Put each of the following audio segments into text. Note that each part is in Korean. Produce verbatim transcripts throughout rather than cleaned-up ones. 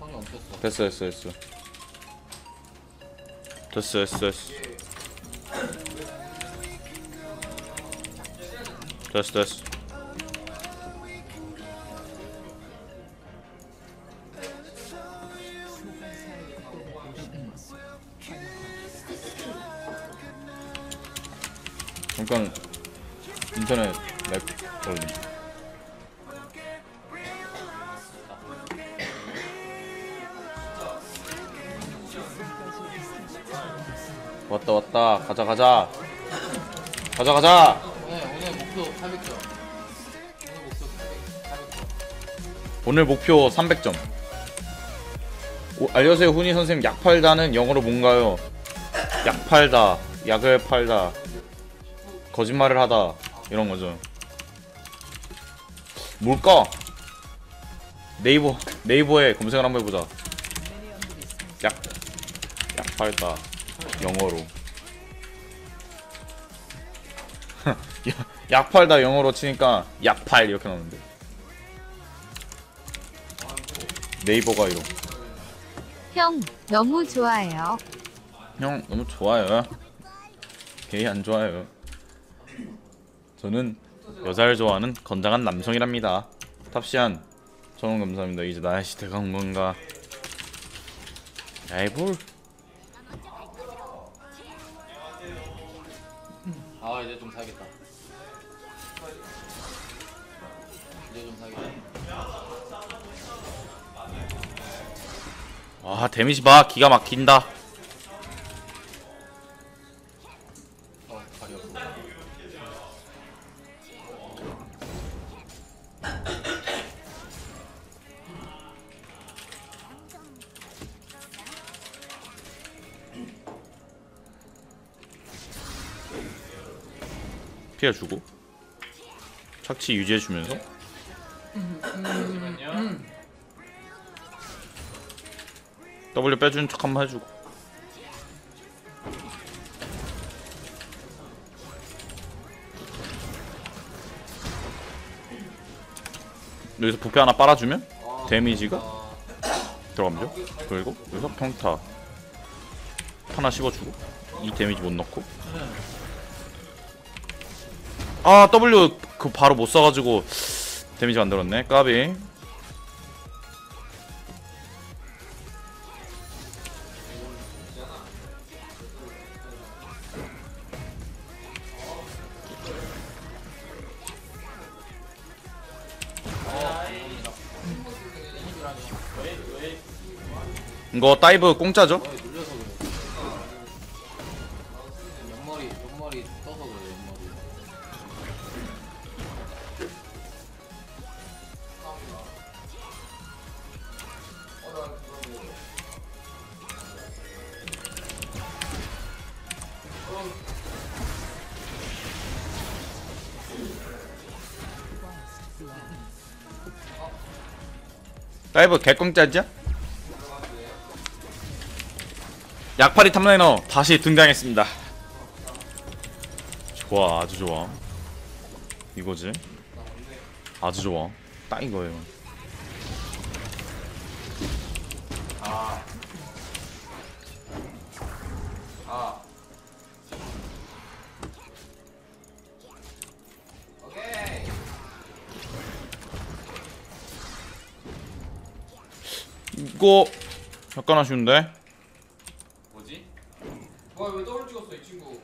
됐어 됐어 됐어 됐어 됐어 됐어 됐어 됐어 잠깐 인터넷 렉 걸림. 왔다 왔다 가자 가자 가자 가자. 오늘 오늘 목표 팔백 점. 오늘 목표 삼백 점. 오, 알려주세요 훈이 선생님. 약 팔다는 영어로 뭔가요? 약 팔다, 약을 팔다, 거짓말을 하다 이런 거죠. 뭘까? 네이버 네이버에 검색을 한번 해보자. 약, 약 팔다 영어로. 야, 약 팔다 영어로 치니까 약팔 이렇게 나오는데. 네이버가 이러. 형 너무 좋아요. 형 너무 좋아요. 게이 안 좋아요. 저는 여자를 좋아하는 건장한 남성이랍니다. 탑시안 정원 감사합니다. 이제 나의 시대가 온 건가? 야이 볼. 아 이제 좀 사겠다. 이제 좀 사겠다. 와 데미지 봐. 기가 막힌다. 어 발이 없어. 피해주고 착취 유지해주면서 W 빼주는 척 한번 해주고. 여기서 부패 하나 빨아주면 데미지가 들어가면 돼요. 그리고 여기서 평타 하나 씹어주고 이 데미지 못 넣고. 아 W 그 바로 못 써가지고 데미지 만들었네. 까비. 이거 다이브 공짜죠? 옆머리 옆머리 떠서 그래 옆머리. 다이브 개공짜죠? 약팔이 탑라이너 다시 등장했습니다. 좋아 아주 좋아. 이거지. 아주 좋아. 딱 이거예요. 아. 아. 오케이. 이거 약간 아쉬운데? 뭐지? 와 왜 더블 찍었어 이 친구?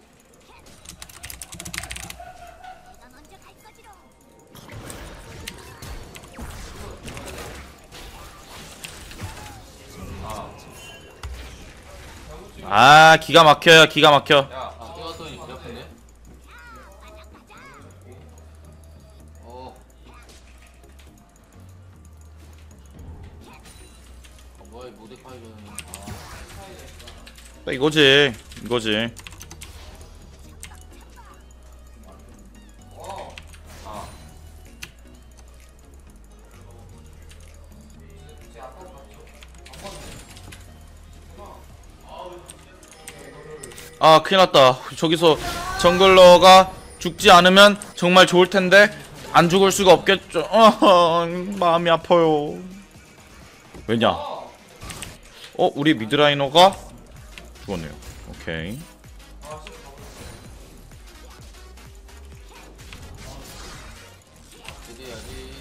아 기가 막혀요. 기가 막혀. 야, 아 뛰었더니 배 아픈데? 어. 아 뭐야 모데카이저는. 딱 이거지. 이거지. 아 큰일났다. 저기서 정글러가 죽지 않으면 정말 좋을텐데 안 죽을 수가 없겠죠. 어, 마음이 아파요. 왜냐 어 우리 미드라이너가 죽었네요. 오케이. 기대해야지.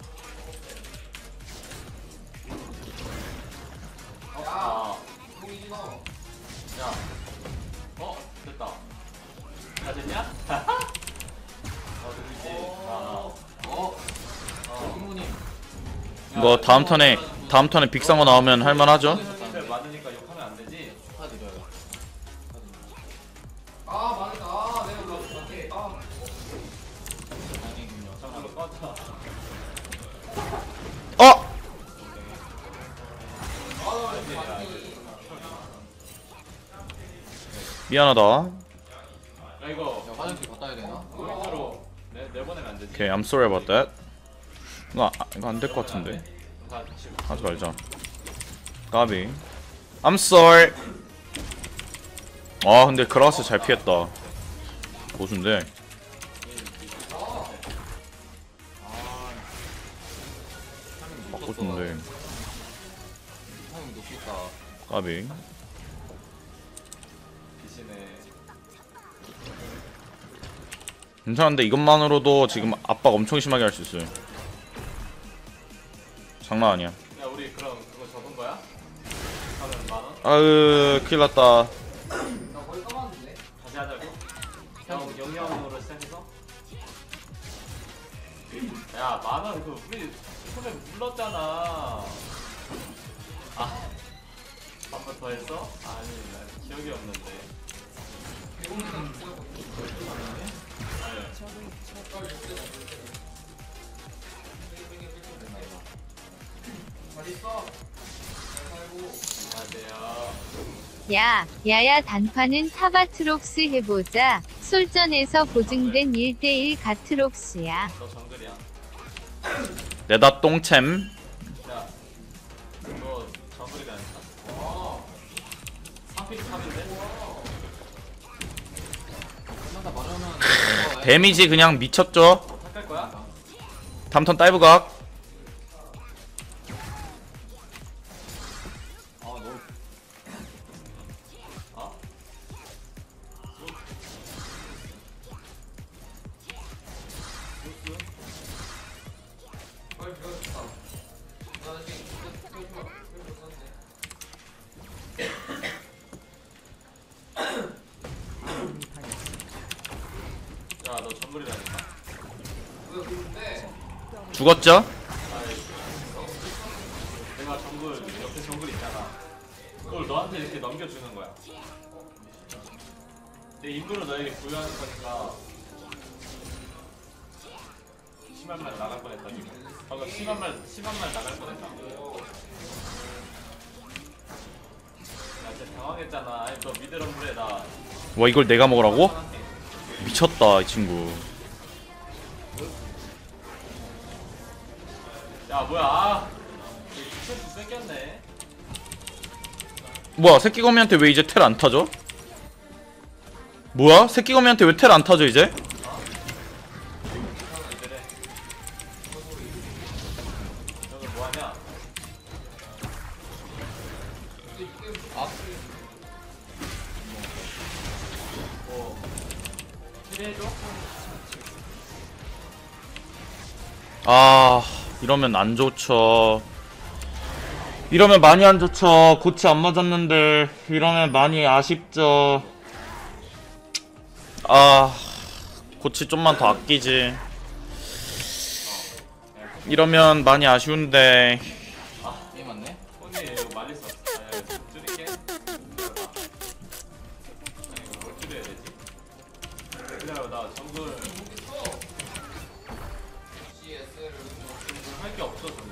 야, 공이지 너. 야, 어, 됐다. 다 됐냐? 어, 누구지? 아, 어, 어, 김무님. 이거 다음 턴에 다음 턴에 빅상어 나오면 할만하죠? 선생님들 많으니까 욕하면 안 되지. 축하드려요. 아, 맞다. 아, 내가 그거 맞게. 아, 다행이군요. 잠깐만 꺼져. 어! 미안하다. 야 이거 야, 화장실 갔다 와야 되나? 우리로 내 내보내면 안 되지. 오케이, I'm sorry about that. 이거 아, 이거 안 될 것 같은데. 다 지금 하지 말자. 까비. I'm sorry. 아 근데 그라스 잘 피했다. 고수인데. 아 고수인데. 타이밍 높겠다. 까비. 대신에 괜찮은데 이것만으로도 지금 압박 엄청 심하게 할 수 있어요. 장난 아니야. 야 우리 그럼 그거 접은 거야? 하면 만 원? 아으 큰일 났다. 나 거의 까먹었는데. 다시 하자고? 형 영영으로 시작해서? 야 만 원 그 우리 처음에 불렀잖아. 아 한 번 더 했어? 아니 나 기억이 없는데. 안녕하세요. 야, 야야 단판은 타바트록스 해보자. 솔전에서 보증된 일 대일 가트록스야. 너 정글이야. 내다 똥챔. 야, 너 정글이가 아니야? 어. 삼 피트 탑인데? 다 말하면 데미지 그냥 미쳤죠. 탑갈 거야? 다음 턴 다이브각. 아, 너. 어? 야, 너 정글이라니까? 죽었죠? 내가 정글, 옆에 정글 있잖아. 그걸 너한테 이렇게 넘겨주는 거야. 내 임무를 너에게 부여하는 거니까. 심한 말 나갈 뻔했다, 지금. 방금 심한 말, 심한 말 나갈 뻔했다. 나 진짜 당황했잖아. 아니, 너 미드럼블에 나. 와 이걸 내가 먹으라고? 미쳤다 이 친구. 야, 뭐야. 아, 스트레스 뺏겼네. 뭐야 새끼거미한테 왜 이제 텔 안 타죠? 뭐야 새끼거미한테 왜 텔 안 타죠 이제? 이들에. 너는 뭐하냐? 뭐 기대해줘? 아 이러면 안 좋죠. 이러면 많이 안 좋죠. 고치 안 맞았는데 이러면 많이 아쉽죠. 아 고치 좀만 더 아끼지. 이러면 많이 아쉬운데. 아, 이게 맞네? 언니 이거 말릴 수 없어. 아, 야, 이거 줄일게. 기다려봐. 아니, 이거 뭘 줄여야 되지? 기다려, 나 정글. 할 게 없어, 정글.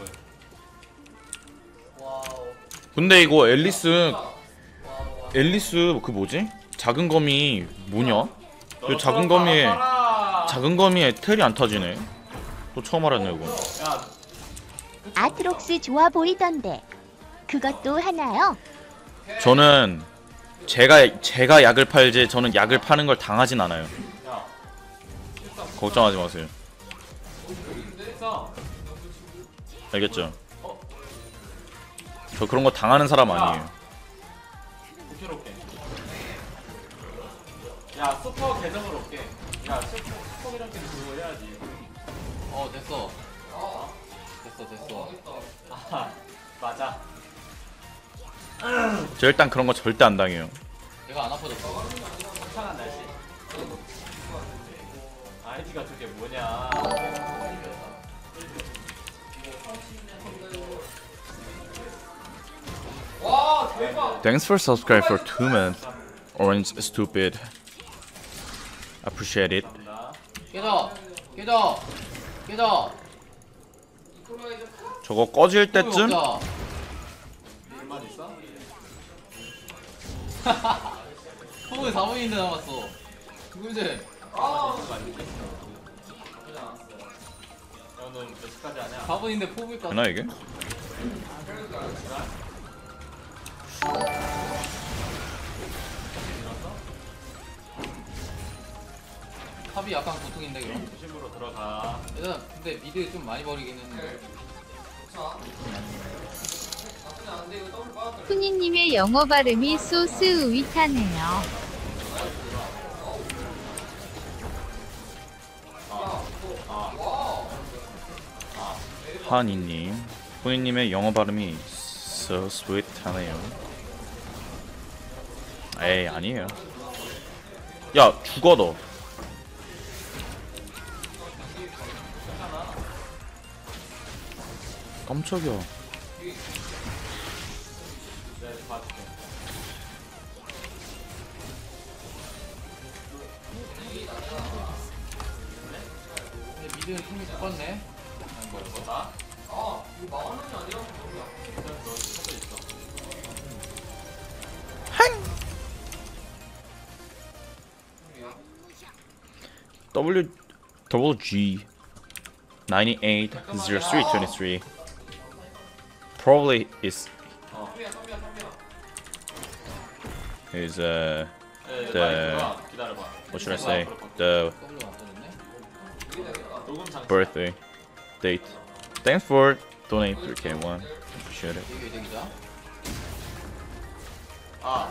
근데 이거 앨리스 앨리스 그 뭐지? 작은 거미 뭐냐? 이 작은 거미에 작은 거미에 텔이 안 타지네. 또 처음 알았네 이거. 야, 아트록스 좋아 보이던데 그것도 하나요? 저는 제가 제가 약을 팔지 저는 약을 파는 걸 당하진 않아요. 야. 걱정하지 마세요. 됐어. 알겠죠? 저 그런 거 당하는 사람 아니에요. 오케이 올게. 야 슈퍼 계정으로 올게. 야 슈퍼 슈퍼 계정 때문에 그거 해야지. 어 됐어. 됐어 됐어. 아 맞아. 저 일단 그런 거 절대 안 당해요. 얘가 안 아파졌어. 화창한 날씨. 아이디가 저게 뭐냐. 와 대박. Thanks for subscribe for two months. Orange stupid. Appreciate it. 깨져 깨져 깨져. 저거 꺼질 때쯤 일만 있어? 포부에 사 분인데 남았어. 누구지? 너는 몇 시까지 하냐? 사 분인데 포부일까? 되나 이게? 탑이 약간 고통인데 그럼? 중심으로 들어가. 일단 근데 미드 좀 많이 버리긴 했는데. 후니님의 영어 발음이 소스 의타네요. 하니님, 후니님의 영어 발음이 so sweet하네요. 에이 아니에요. 야 죽어 너. 깜짝이야. 근데 미드는 힘이 똑같네. 하는 거 이거. 나? 아 이거 망하는 게 아니라 그냥 너 찾아 있어. W double G ninety-eight oh three twenty-three probably is is uh 네, the 마이크가 기다려봐. what should I say the W 안 터졌네. 녹음 장치. birthday date. Thanks for donate three K one. Appreciate it. 이게 이제 기자. 아.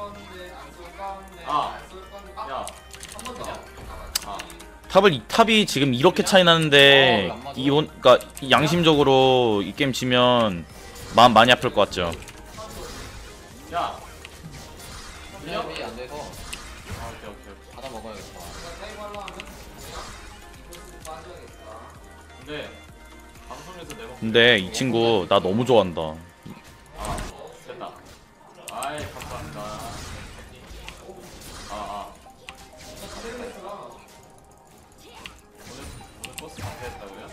아. 야. 아. 탑을 이 탑이 지금 이렇게 차이 나는데 이온 그러니까 양심적으로 이 게임 지면 마음 많이 아플 것 같죠. 야. 분량이 안 돼서 아, 오케이 오케이 오케이. 받아 먹어야겠다. 근데 방송에서 내가 근데 이 친구 나 너무 좋아한다. 아 됐다. 아이 감사합니다. 아 아. 오늘 오늘 버스 강퇴했다고요?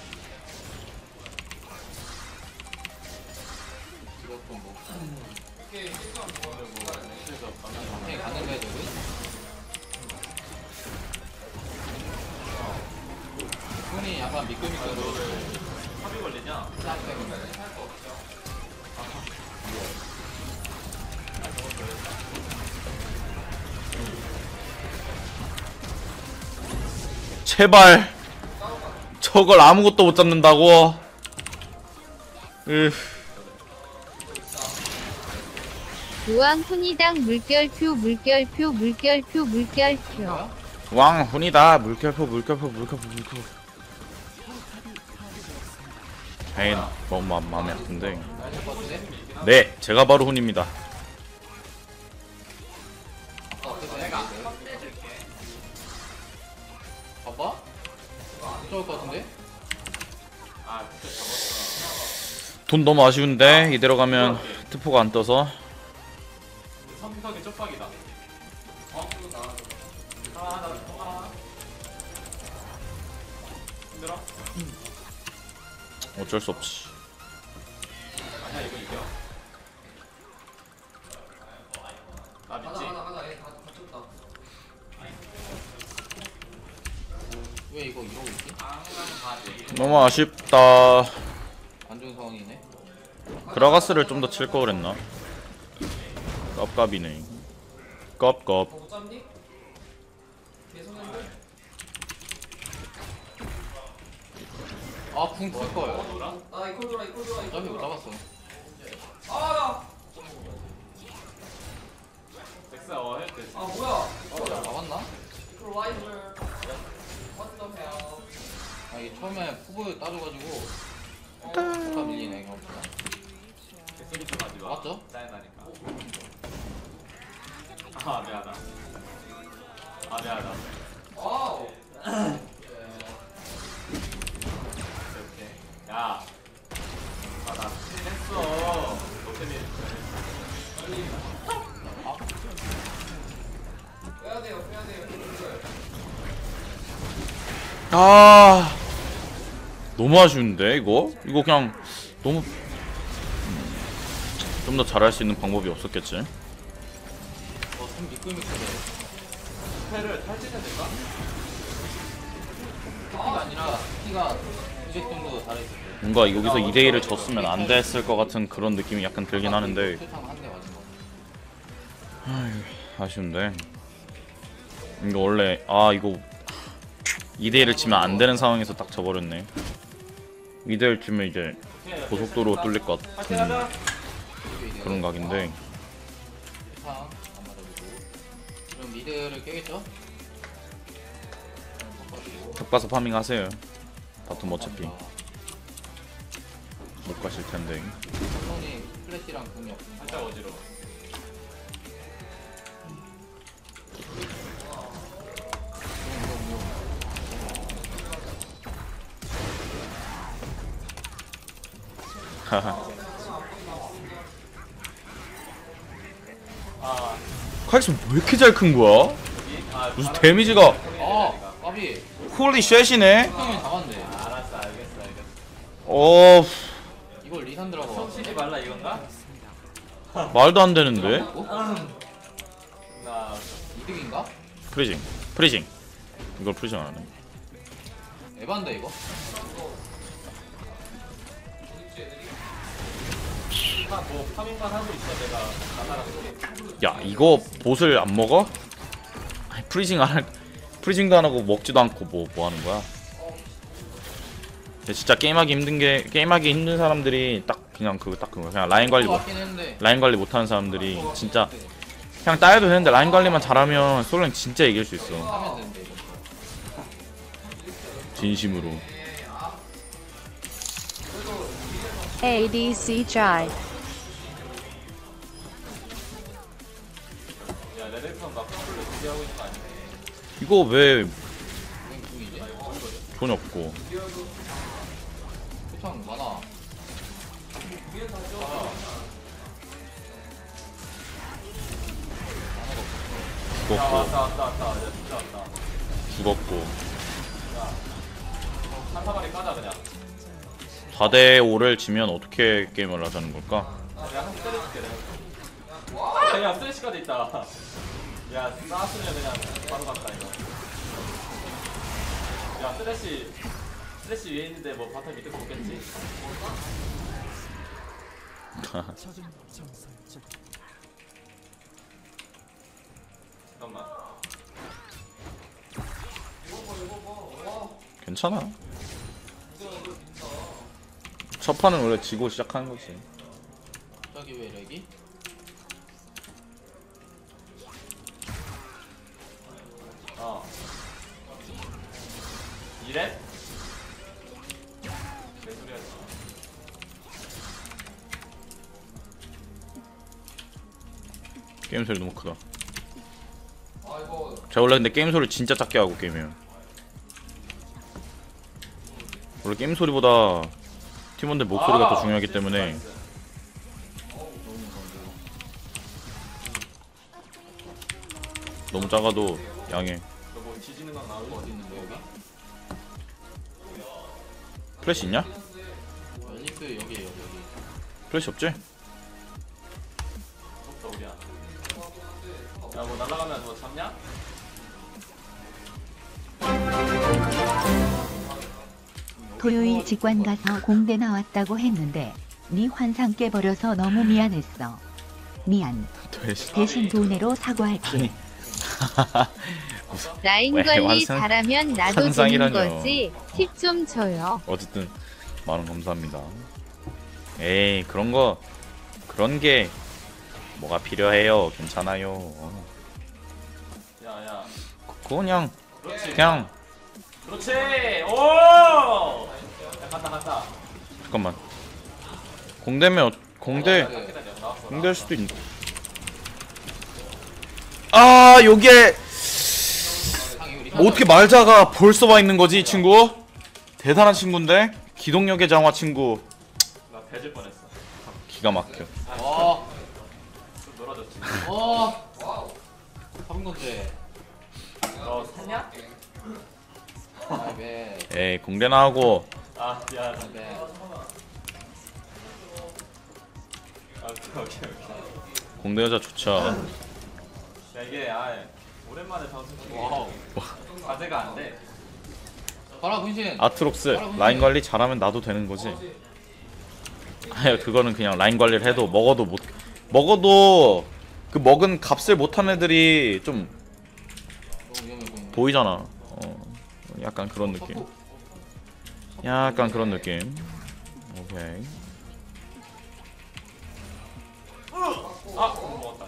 이것 좀 뭐. 오늘 뭐 넥스에서 만나서 그냥 가는 거야 저기. 손이 약간 미끌미끌로 합의 걸리냐? 딱 때문에. 제발 저걸 아무것도 못 잡는다고. 으. 우왕 후니당 물결표 물결표 물결표 물결표. 왕 훈이다. 물결표 물결표 물결표 물결표. 에이 너무 마, 마음이 아픈데. 나을 것 같은데? 네 제가 바로 훈입니다. 아까 어땠어? 내가 봐봐? 안 좋을 것 같은데? 아 진짜 잡았어. 돈 너무 아쉬운데 이대로 가면 트포가 안 떠서. 선택하기 쪽박이다. 어? 하나 하나 하나. 힘들어? 어쩔 수 없지. 아니야 이거 이겨. 나 믿지? 왜 이거 이러고 있지? 너무 아쉽다. 안 좋은 상황이네. 그라가스를 좀 더 칠 걸 그랬나? 깝깝이네. 깝깝. 아, 궁 쓸걸. 어차피 못 잡았어. 일로 와. 맞죠? 짜증나니까. 아 미안하다. 아 미안하다. 와우. 오케이 오케이. 야. 아나 했어. 너 때문에. 빼야 돼요, 빼야 돼요. 아 너무 아쉬운데 이거? 이거 그냥 너무 좀 더 잘할 수 있는 방법이 없었겠지? 어, 좀 미끌미끌해. 패를 탈진해야 될까? 피가 아니라 피가 이백 정도 달아있을 때. 뭔가 여기서 이 대 일을 졌으면 안 됐을 것 같은 그런 느낌이 약간 들긴 하는데 표창 한대 맞은 거. 아휴, 아쉬운데 이거 원래 아 이거 이 대 일을 치면 안 되는 상황에서 딱 져버렸네. 이 대 일 치면 이제 고속도로 뚫릴 것 같은 그런 각인데 표창 안 맞아주고. 그럼 미드를 깨겠죠? 벽가서 파밍 하세요. 바텀 어차피 못 가실 텐데. 손이 플래시랑 궁이 없으니까. 살짝 어지러워. 하하. 아 카이슨 왜 이렇게 잘 큰 거야? 여기 아 무슨 데미지가 아, 까비. 홀리 쉣이네. 표창이 잡았네. 알았어 알겠어 알겠어. 어 이걸 리산드라고. 손 치지 말라 이건가? 말도 안 되는데. 나 이득인가? 프리징 프리징 이걸 프리징 안 하네. 에반데 이거? 뭐 파밍만 하고 있어 내가 나가라고. 야 이거 보슬 안 먹어? 아니, 프리징 안 할, 프리징도 안 하고 먹지도 않고 뭐 뭐 하는 거야? 근데 진짜 게임하기 힘든 게 게임하기 힘든 사람들이 딱 그냥 그거 딱 그거 그냥 라인 관리 못 맞긴 했는데. 라인 관리 못하는 사람들이 진짜 그냥 따여도 되는데 라인 관리만 잘하면 솔랭 진짜 이길 수 있어. 하면 되는데 이거. 진심으로. A D C Jai. 야 레드폰 막 컴플로 준비하고 있는 거 아니야? 이거 왜 그냥 궁이지? 돈이 없고 표창 많아. 야 죽었고 왔다 왔다 왔다. 야 진짜 왔다. 죽었고 한 사발이 까자 그냥. 사 대 오를 지면 어떻게 게임을 하자는 걸까? 내가 한 때려줄게 내가. 그냥 쓰레쉬까지 있다. 야 싸웠으면 그냥 바로 갔다 이거. 야 쓰레쉬 쓰레쉬 위에 있는데 뭐 바텀 밑에 보겠지. 잠깐만. 괜찮아. 첫 판은 원래 지고 시작하는 거지. 갑자기 왜 렉이? 어. 이래? 개소리야. 게임 소리 너무 크다. 아 이거 제가 원래 근데 게임 소리 진짜 작게 하고 게임해요. 원래 게임 소리보다 팀원들 목소리가 더 중요하기 때문에. 너무 작아도 양해. 너뭐 뒤지는 건 나오고 어디 있는데 여기? 플래시 있냐? 앨리스 여기에요 여기. 플래시 없지? 없어 우리야. 야 뭐 날라가면 뭐 잡냐? 토요일 직관 가서 공대 나왔다고 했는데 네 환상 깨버려서 너무 미안했어. 미안. 대신 돈으로 사과할게. 라인 왜 관리 완성- 잘하면 나도 되는 환상이라뇨. 거지. 팁 좀 줘요. 어쨌든 만원 감사합니다. 에이 그런 거 그런 게 뭐가 필요해요. 괜찮아요. 야야. 그거 그냥 그렇지. 그냥 그렇지. 오. 야 간다 간다. 잠깐만. 공대면 어- 공대 딱 기다려. 나왔어. 공대할 수도 있는. 아 요게 뭐 어떻게 말자가 벌써 와 있는 거지 이 친구? 대단한 친구인데 기동력의 장화 친구. 나 배질 뻔했어. 기가 막혀. 어. 좀 놀아줬지. 어. 잡은 건데. 너 샀냐? 아, 네. 에이 공대나 하고. 아 미안. 네. 아 오케이 오케이 오케이. 공대 여자 좋죠. 야 이게 아 오랜만에 방송 중에 와우. 과제가 안 돼. 봐라 분신. 아트록스 라인 관리 잘하면 나도 되는 거지. 아유 그거는 그냥 라인 관리를 해도 먹어도 못 먹어도 그 먹은 값을 못한 애들이 좀 너무 위험해 보이네. 보이잖아. 어 약간 그런 느낌. 약간 그런 느낌. 오케이. 아 못 먹었다.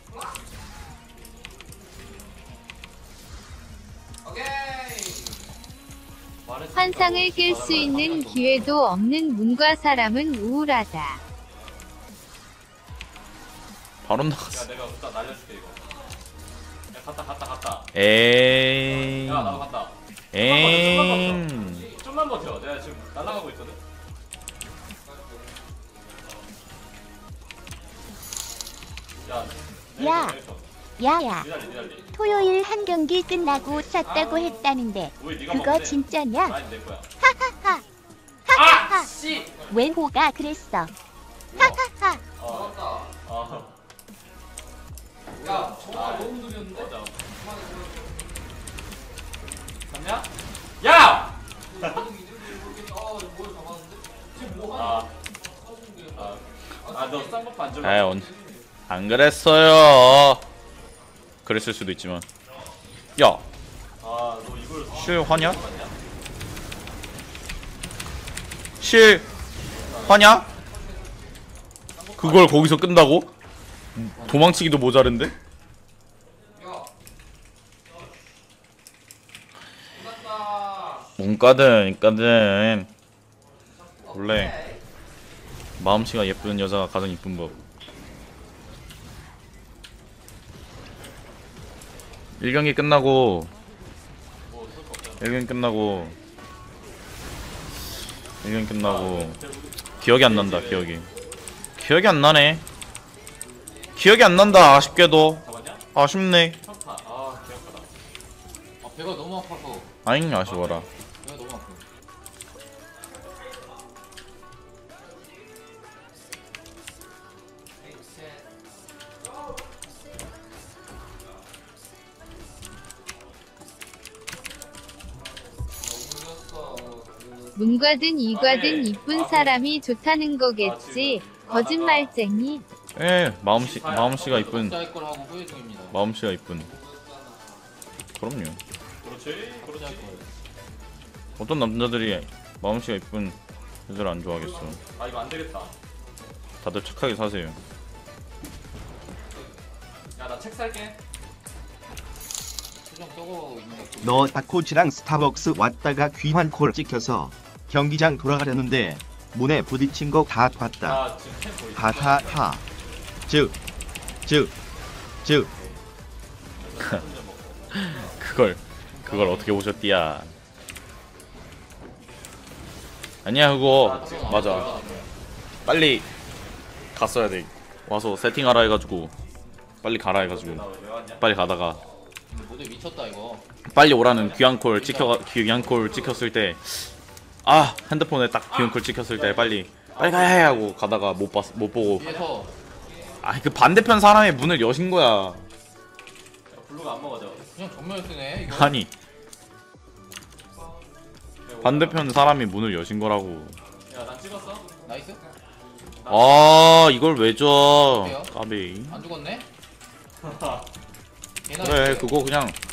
환상을 깰 수 있는 기회도 없는 문과 사람은 우울하다. 바로 야 나갔어. 내가 일단 날려줄게 이거. 야 갔다 갔다 갔다. 에이. 야 나도 갔다. 에이. 좀만 버텨. 내가 지금 날아가고 있거든. 야. 야. 내리쳐, 야야, 내리쳐. 니달리 니달리. 토요일 한 경기 끝나고 쐈다고 했다는데 우리 네가 그거 먹는데. 진짜냐? 라인 내 거야. 하하하. 아 씨. 웬 호가 그랬어. 하하하. 어. 어. 야, 저거 너무 느렸는데? 맞아. 갔냐? 야! 아, 아, 아, 너 쌍꺼풀 안 줄라? 에이 언. 안 그랬어요. 그랬을 수도 있지만. 야, 아, 너 이걸 실 화냐? 실 화냐? 그걸 거기서 끈다고? 도망치기도 모자른데? 뭔가든 이까든 원래 마음씨가 예쁜 여자가 가장 이쁜 법. 일 경기 끝나고 일 경기 끝나고 일 경기 끝나고 기억이 안 난다. 기억이 기억이 안 나네. 기억이 안 난다. 아쉽게도 아쉽네. 평타. 아, 기억하다. 아, 배가 너무 아파서. 아잉 아쉬워라. 배가 너무 아파. 문과든 이과든 이쁜 사람이 좋다는 거겠지. 거짓말쟁이. 예, 마음씨 마음씨가 이쁜 짤 걸 하고 후회 중입니다. 마음씨가 이쁜. 그럼요. 그렇지, 그렇지. 어떤 남자들이 마음씨가 이쁜 여자를 안 좋아하겠어. 아, 이거 안 되겠다. 다들 착하게 사세요. 야, 나 책 살게. 수정 썩어 있는 거. 너 다코치랑 스타벅스 왔다가 귀환 콜 찍혀서 경기장 돌아가려는데 문에 부딪힌 거 다 봤다. 나 지금 책 보이지? 하하하. 즉, 즉, 즉. 그걸 그걸 어떻게 보셨디야? 아니야 그거 맞아. 빨리 갔어야 돼. 와서 세팅하라 해가지고 빨리 가라 해가지고 나왜 왔냐? 빨리 가다가 모두 미쳤다 이거. 빨리 오라는 귀한콜 찍혀 귀한콜 찍혔을 때 아 핸드폰에 딱 귀한콜 찍혔을 때 빨리 빨리 가야 하고 가다가 못 봤 못 보고 뒤에서 아 그 반대편 사람의 문을 여신 거야. 야, 블루가 안 먹어져. 그냥 정면 쓰네 이거. 아니 반대편 사람이 문을 여신 거라고. 야, 난 찍었어? 나이스. 아 이걸 왜 줘? 까비. 안 죽었네? 그래 그거 그냥